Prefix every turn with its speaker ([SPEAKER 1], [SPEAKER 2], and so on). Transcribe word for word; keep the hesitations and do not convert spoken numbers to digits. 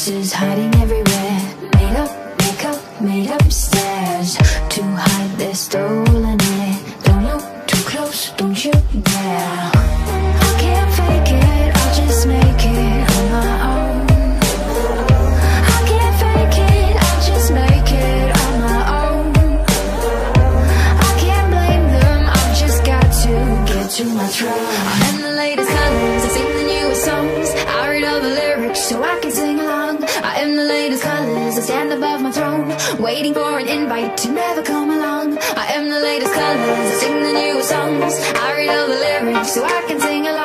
[SPEAKER 1] faces hiding everywhere. Made up makeup, made up stares to hide their stolen air. Don't look too close, don't you dare. I can't fake it, I'll just make it on my own. I can't fake it, I'll just make it on my own. I can't blame them, I've just got to get to my throne. I'm the latest colors, I sing the newest songs. I read all the lyrics so I can sing along. I am the latest colors, I stand above my throne, waiting for an invite to never come along. I am the latest colors, I sing the newest songs. I read all the lyrics so I can sing along.